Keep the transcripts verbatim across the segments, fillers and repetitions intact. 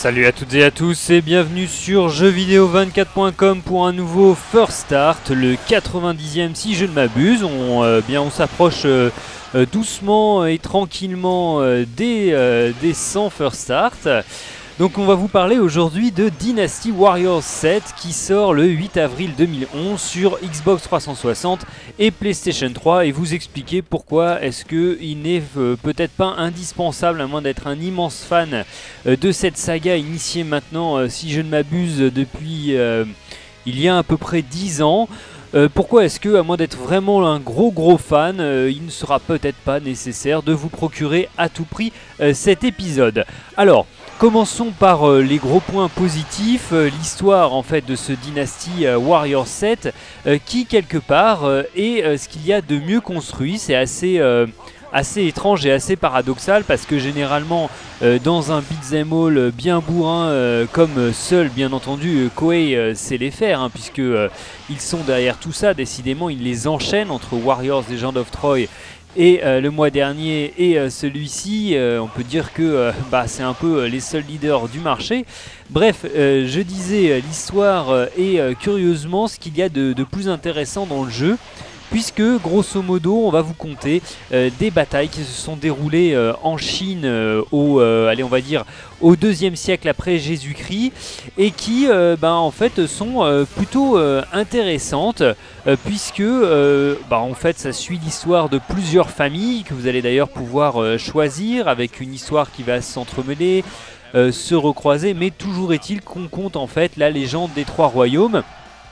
Salut à toutes et à tous et bienvenue sur jeux vidéo vingt-quatre point com pour un nouveau First Start, le quatre-vingt-dixième si je ne m'abuse. On, euh, bien, on s'approche euh, euh, doucement et tranquillement euh, des, euh, des cent First Start. Donc on va vous parler aujourd'hui de Dynasty Warriors sept qui sort le huit avril deux mille onze sur Xbox trois cent soixante et PlayStation trois et vous expliquer pourquoi est-ce qu'il n'est euh, peut-être pas indispensable, à moins d'être un immense fan euh, de cette saga initiée maintenant, euh, si je ne m'abuse, depuis euh, il y a à peu près dix ans. Euh, pourquoi est-ce que, à moins d'être vraiment un gros gros fan, euh, il ne sera peut-être pas nécessaire de vous procurer à tout prix euh, cet épisode. Alors, commençons par euh, les gros points positifs, euh, l'histoire en fait de ce Dynasty euh, Warriors sept euh, qui quelque part euh, est euh, ce qu'il y a de mieux construit. C'est assez, euh, assez étrange et assez paradoxal parce que généralement euh, dans un beat'em all bien bourrin euh, comme seul bien entendu euh, Koei euh, sait les faire, hein, puisque euh, ils sont derrière tout ça, décidément ils les enchaînent entre Warriors Legend of Troy et euh, le mois dernier et euh, celui-ci, euh, on peut dire que euh, bah, c'est un peu euh, les seuls leaders du marché. Bref, euh, je disais, euh, l'histoire euh, est euh, curieusement ce qu'il y a de, de plus intéressant dans le jeu, puisque grosso modo on va vous conter euh, des batailles qui se sont déroulées euh, en Chine euh, au, euh, allez, on va dire au deuxième siècle après Jésus-Christ et qui euh, ben, en fait sont euh, plutôt euh, intéressantes euh, puisque euh, ben, en fait ça suit l'histoire de plusieurs familles que vous allez d'ailleurs pouvoir euh, choisir, avec une histoire qui va s'entremêler, euh, se recroiser, mais toujours est-il qu'on compte en fait la légende des trois royaumes.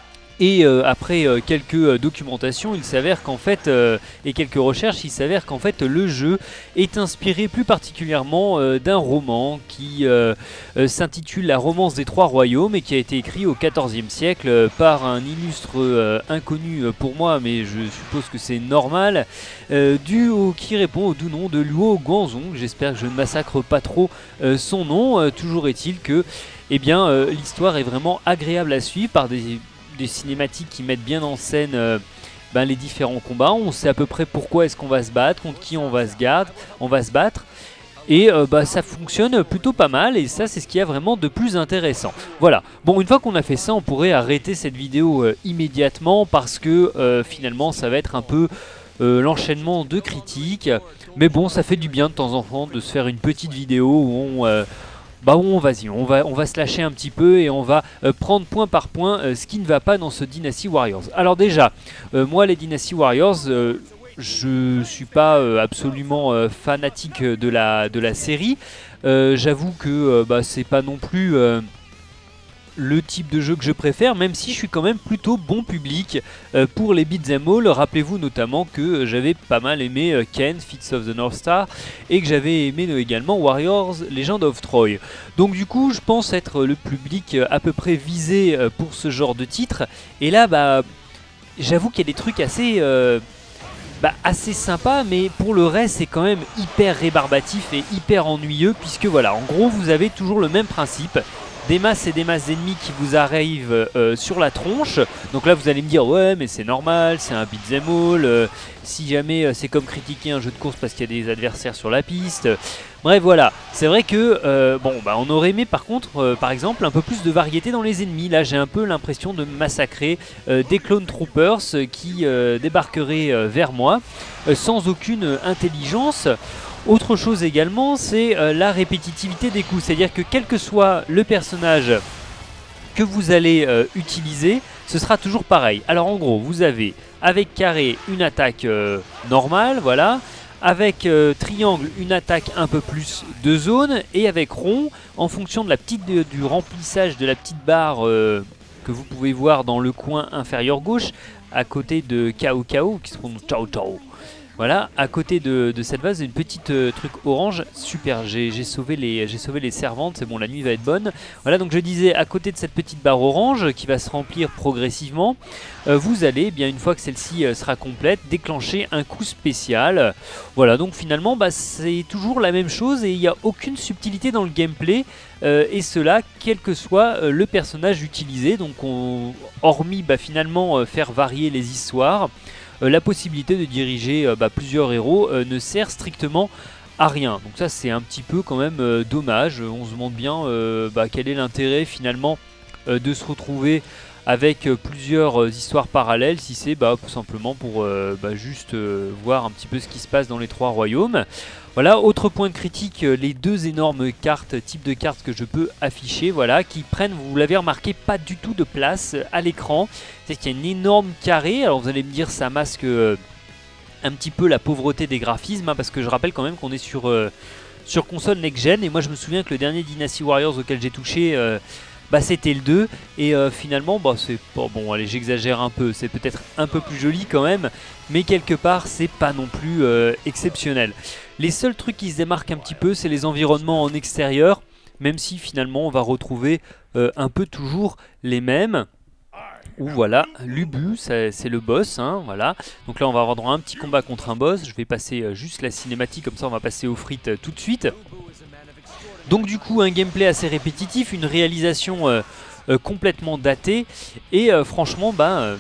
Et euh, après euh, quelques euh, documentations, il s'avère qu'en fait, euh, et quelques recherches, il s'avère qu'en fait le jeu est inspiré plus particulièrement euh, d'un roman qui euh, euh, s'intitule La Romance des Trois Royaumes et qui a été écrit au quatorzième siècle euh, par un illustre euh, inconnu euh, pour moi, mais je suppose que c'est normal, euh, du, au, qui répond au doux nom de Luo Guanzong. J'espère que je ne massacre pas trop euh, son nom. Euh, toujours est-il que eh bien, euh, l'histoire est vraiment agréable à suivre par des... des cinématiques qui mettent bien en scène euh, ben, les différents combats. On sait à peu près pourquoi est-ce qu'on va se battre, contre qui on va se garder, on va se battre. Et euh, bah, ça fonctionne plutôt pas mal, et ça c'est ce qu'il y a vraiment de plus intéressant. Voilà, bon, une fois qu'on a fait ça, on pourrait arrêter cette vidéo euh, immédiatement parce que euh, finalement ça va être un peu euh, l'enchaînement de critiques. Mais bon, ça fait du bien de temps en temps de se faire une petite vidéo où on... Euh, Bah bon, vas-y, on va, on va se lâcher un petit peu et on va euh, prendre point par point euh, ce qui ne va pas dans ce Dynasty Warriors. Alors déjà, euh, moi les Dynasty Warriors, euh, je suis pas euh, absolument euh, fanatique de la, de la série. Euh, J'avoue que euh, bah, c'est pas non plus... Euh, le type de jeu que je préfère, même si je suis quand même plutôt bon public euh, pour les beat'em all. Rappelez-vous notamment que euh, j'avais pas mal aimé euh, Ken, Fits of the North Star, et que j'avais aimé euh, également Warriors Legend of Troy. Donc du coup je pense être le public euh, à peu près visé euh, pour ce genre de titre, et là bah j'avoue qu'il y a des trucs assez... Euh, Bah, assez sympa, mais pour le reste c'est quand même hyper rébarbatif et hyper ennuyeux, puisque voilà, en gros vous avez toujours le même principe, des masses et des masses d'ennemis qui vous arrivent euh, sur la tronche. Donc là vous allez me dire ouais mais c'est normal, c'est un beat'em all, euh, si jamais euh, c'est comme critiquer un jeu de course parce qu'il y a des adversaires sur la piste. Bref voilà, c'est vrai que euh, bon bah on aurait aimé par contre euh, par exemple un peu plus de variété dans les ennemis. Là j'ai un peu l'impression de massacrer euh, des clone troopers euh, qui euh, débarqueraient euh, vers moi euh, sans aucune euh, intelligence. Autre chose également, c'est euh, la répétitivité des coups, c'est-à-dire que quel que soit le personnage que vous allez euh, utiliser, ce sera toujours pareil. Alors en gros, vous avez avec carré une attaque euh, normale, voilà, avec euh, triangle une attaque un peu plus de zone, et avec rond, en fonction de la petite de, du remplissage de la petite barre euh, que vous pouvez voir dans le coin inférieur gauche, à côté de Kao Kao, qui se prononce Ciao Ciao. Voilà, à côté de, de cette vase, une petite euh, truc orange, super, j'ai sauvé, les, sauvé les servantes, c'est bon, la nuit va être bonne. Voilà, donc je disais, à côté de cette petite barre orange qui va se remplir progressivement, euh, vous allez, eh bien une fois que celle-ci euh, sera complète, déclencher un coup spécial. Voilà, donc finalement, bah, c'est toujours la même chose et il n'y a aucune subtilité dans le gameplay, euh, et cela, quel que soit euh, le personnage utilisé, donc on, hormis bah, finalement euh, faire varier les histoires. Euh, la possibilité de diriger euh, bah, plusieurs héros euh, ne sert strictement à rien. Donc ça c'est un petit peu quand même euh, dommage. On se demande bien euh, bah, quel est l'intérêt finalement euh, de se retrouver avec euh, plusieurs euh, histoires parallèles, si c'est bah, tout simplement pour euh, bah, juste euh, voir un petit peu ce qui se passe dans les trois royaumes. Voilà, autre point de critique, euh, les deux énormes cartes, types de cartes que je peux afficher, voilà, qui prennent, vous l'avez remarqué, pas du tout de place euh, à l'écran. C'est qu'il y a une énorme carré, alors vous allez me dire ça masque euh, un petit peu la pauvreté des graphismes, hein, parce que je rappelle quand même qu'on est sur, euh, sur console next-gen, et moi je me souviens que le dernier Dynasty Warriors auquel j'ai touché, euh, bah, c'était le deux, et euh, finalement, bah, c'est bon, bon, allez, j'exagère un peu, c'est peut-être un peu plus joli quand même, mais quelque part, c'est pas non plus euh, exceptionnel. Les seuls trucs qui se démarquent un petit peu, c'est les environnements en extérieur, même si finalement, on va retrouver euh, un peu toujours les mêmes. Ou voilà, l'Ubu, c'est le boss, hein, voilà. Donc là on va avoir droit à un petit combat contre un boss. Je vais passer euh, juste la cinématique, comme ça on va passer aux frites euh, tout de suite. Donc du coup un gameplay assez répétitif, une réalisation euh, euh, complètement datée. Et euh, franchement, bah, euh,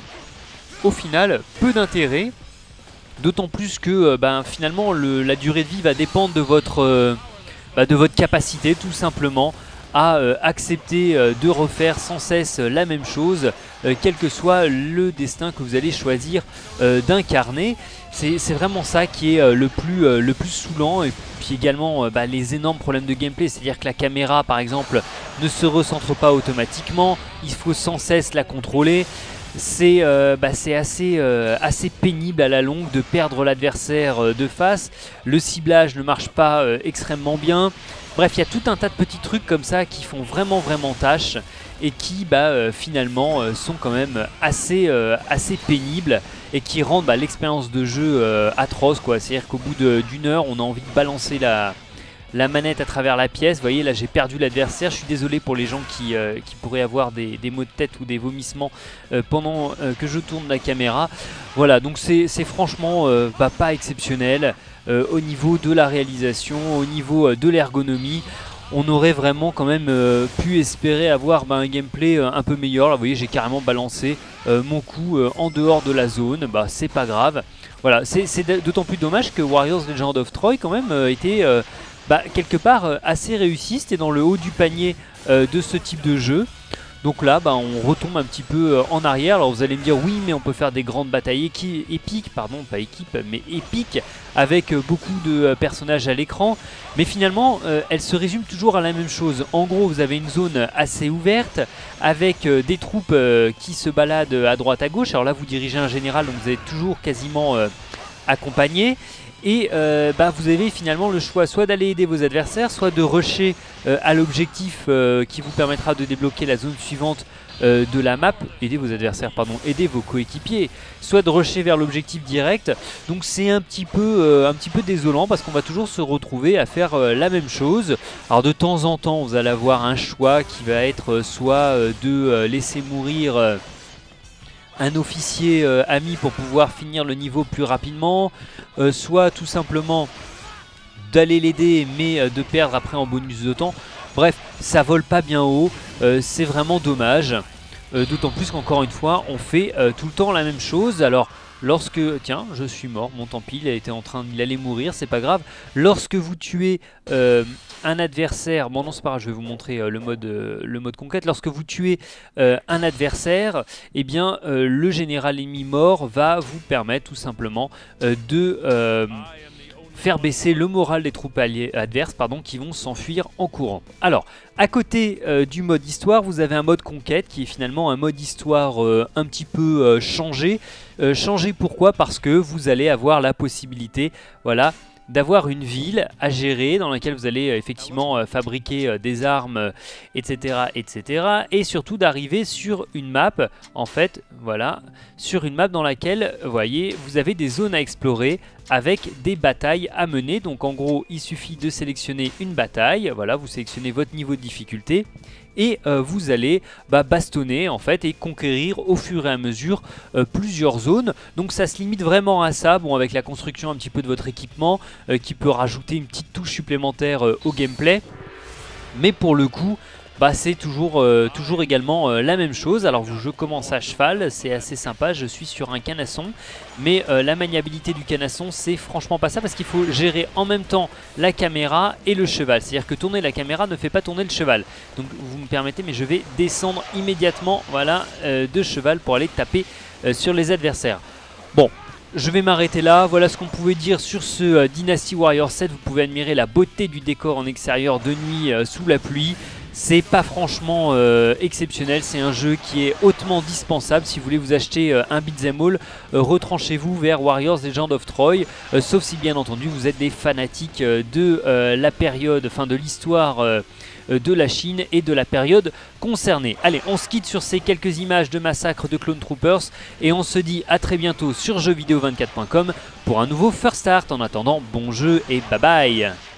au final, peu d'intérêt. D'autant plus que euh, bah, finalement le, la durée de vie va dépendre de votre, euh, bah, de votre capacité tout simplement à euh, accepter euh, de refaire sans cesse euh, la même chose, euh, quel que soit le destin que vous allez choisir euh, d'incarner. C'est vraiment ça qui est euh, le, plus, euh, le plus saoulant, et puis également euh, bah, les énormes problèmes de gameplay, c'est-à-dire que la caméra par exemple ne se recentre pas automatiquement, il faut sans cesse la contrôler. C'est euh, bah, assez, euh, assez pénible à la longue de perdre l'adversaire euh, de face. Le ciblage ne marche pas euh, extrêmement bien. Bref, il y a tout un tas de petits trucs comme ça qui font vraiment vraiment tâche et qui bah, euh, finalement euh, sont quand même assez, euh, assez pénibles et qui rendent bah, l'expérience de jeu euh, atroce, quoi. C'est-à-dire qu'au bout d'une heure, on a envie de balancer la, la manette à travers la pièce. Vous voyez, là j'ai perdu l'adversaire. Je suis désolé pour les gens qui, euh, qui pourraient avoir des, des maux de tête ou des vomissements euh, pendant euh, que je tourne la caméra. Voilà, donc c'est franchement euh, bah, pas exceptionnel. Euh, au niveau de la réalisation, au niveau euh, de l'ergonomie, on aurait vraiment quand même euh, pu espérer avoir bah, un gameplay euh, un peu meilleur. Là vous voyez, j'ai carrément balancé euh, mon coup euh, en dehors de la zone, bah c'est pas grave. Voilà, c'est d'autant plus dommage que Warriors Legend of Troy quand même euh, était euh, bah, quelque part euh, assez réussi, c'était dans le haut du panier euh, de ce type de jeu. Donc là, bah, on retombe un petit peu euh, en arrière. Alors vous allez me dire, oui, mais on peut faire des grandes batailles épiques, pardon, pas équipe, mais épiques, avec euh, beaucoup de euh, personnages à l'écran. Mais finalement, euh, elles se résument toujours à la même chose. En gros, vous avez une zone assez ouverte, avec euh, des troupes euh, qui se baladent à droite à gauche. Alors là, vous dirigez un général, donc vous êtes toujours quasiment euh, accompagné. Et euh, bah, vous avez finalement le choix soit d'aller aider vos adversaires, soit de rusher euh, à l'objectif euh, qui vous permettra de débloquer la zone suivante euh, de la map, aider vos adversaires, pardon, aider vos coéquipiers, soit de rusher vers l'objectif direct. Donc c'est un petit peu euh, un petit peu désolant parce qu'on va toujours se retrouver à faire euh, la même chose. Alors de temps en temps, vous allez avoir un choix qui va être euh, soit euh, de euh, laisser mourir euh, un officier euh, ami pour pouvoir finir le niveau plus rapidement, euh, soit tout simplement d'aller l'aider mais euh, de perdre après en bonus de temps. Bref, ça vole pas bien haut, euh, c'est vraiment dommage, euh, d'autant plus qu'encore une fois on fait euh, tout le temps la même chose. Alors lorsque, tiens, je suis mort, mon tant pis, il était en train, il allait mourir, c'est pas grave. Lorsque vous tuez euh, un adversaire, bon non c'est pas grave, je vais vous montrer euh, le mode, euh, le mode conquête. Lorsque vous tuez euh, un adversaire, eh bien euh, le général ennemi mort va vous permettre tout simplement euh, de euh, faire baisser le moral des troupes alliées, adverses pardon, qui vont s'enfuir en courant. Alors, à côté euh, du mode histoire, vous avez un mode conquête qui est finalement un mode histoire euh, un petit peu euh, changé. Euh, changé pourquoi? Parce que vous allez avoir la possibilité, voilà, d'avoir une ville à gérer dans laquelle vous allez euh, effectivement euh, fabriquer euh, des armes, euh, et cetera, et cetera. Et surtout d'arriver sur une map, en fait, voilà, sur une map dans laquelle, vous voyez, vous avez des zones à explorer avec des batailles à mener. Donc en gros, il suffit de sélectionner une bataille, voilà, vous sélectionnez votre niveau de difficulté et euh, vous allez bah, bastonner en fait et conquérir au fur et à mesure euh, plusieurs zones. Donc ça se limite vraiment à ça, bon, avec la construction un petit peu de votre équipement euh, qui peut rajouter une petite touche supplémentaire euh, au gameplay. Mais pour le coup, bah, c'est toujours, euh, toujours également euh, la même chose. Alors je commence à cheval, c'est assez sympa, je suis sur un canasson, mais euh, la maniabilité du canasson c'est franchement pas ça, parce qu'il faut gérer en même temps la caméra et le cheval. C'est à dire que tourner la caméra ne fait pas tourner le cheval. Donc vous me permettez, mais je vais descendre immédiatement, voilà, euh, de cheval pour aller taper euh, sur les adversaires. Bon, je vais m'arrêter là, voilà ce qu'on pouvait dire sur ce euh, Dynasty Warriors sept. Vous pouvez admirer la beauté du décor en extérieur de nuit euh, sous la pluie. C'est pas franchement euh, exceptionnel, c'est un jeu qui est hautement dispensable. Si vous voulez vous acheter euh, un beat'em all, euh, retranchez-vous vers Warriors Legend of Troy, euh, sauf si bien entendu vous êtes des fanatiques euh, de euh, la période, enfin de l'histoire euh, de la Chine et de la période concernée. Allez, on se quitte sur ces quelques images de massacre de Clone Troopers et on se dit à très bientôt sur jeux vidéo vingt-quatre point com pour un nouveau First Start. En attendant, bon jeu et bye bye.